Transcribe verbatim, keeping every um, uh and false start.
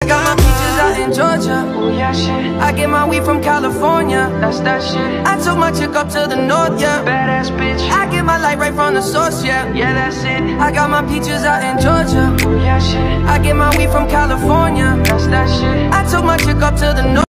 got my peaches out in Georgia. Oh yeah, shit. I get my weed from California. That's that shit. I took my chick up to the north, yeah. Badass bitch. I get my light right from the source, yeah. Yeah, that's it. I got my peaches out in Georgia. Oh yeah, shit. I get my weed from California. That's that shit. I took my chick up to the north.